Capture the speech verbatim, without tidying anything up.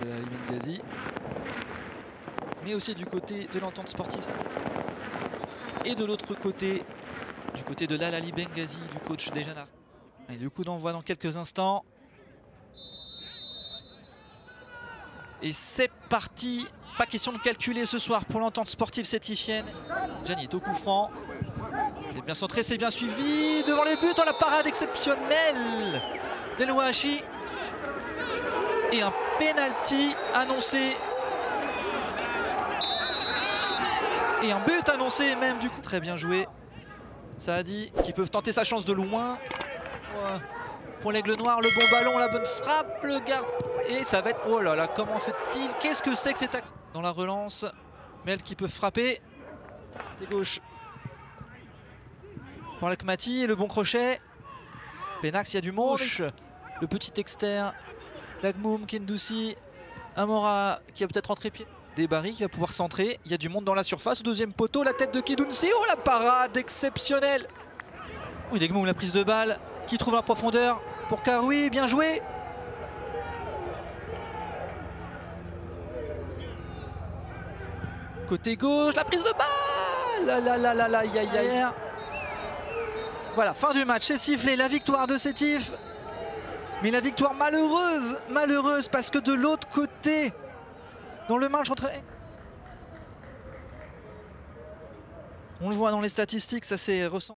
Ali Benghazi, mais aussi du côté de l'Entente Sportive. Et de l'autre côté, du côté de l'Al Ahly Benghazi, du coach Dejanart. Et le coup d'envoi dans quelques instants. Et c'est parti. Pas question de calculer ce soir pour l'Entente Sportive sétifienne. Gianni est au coup franc. C'est bien centré, c'est bien suivi. Devant les buts, dans la parade exceptionnelle d'El Ouahachi. Et un penalty annoncé. Et un but annoncé même du coup. Très bien joué. Saadi qui peuvent tenter sa chance de loin. Pour l'Aigle Noir, le bon ballon, la bonne frappe, le garde. Et ça va être... Oh là là, comment fait-il? Qu'est-ce que c'est que cet axe? Dans la relance, Mel qui peut frapper. Côté gauche. Pour l'Akmati, le bon crochet. Penax, il y a du monde. Le petit externe d'Agmoum, Kendoussi. Amora qui a peut-être rentré pied. Desbarry qui va pouvoir centrer. Il y a du monde dans la surface. Au deuxième poteau, la tête de Kidunsi. Oh, la parade exceptionnelle. Oui, Degmoum, la prise de balle qui trouve la profondeur pour Karoui. Bien joué. Côté gauche, la prise de balle. Là, là, là, là, là, aïe, aïe, aïe. Voilà, fin du match. C'est sifflé. La victoire de Sétif. Mais la victoire malheureuse. Malheureuse parce que de l'autre côté, dans le match entre... On le voit dans les statistiques, ça s'est ressenti.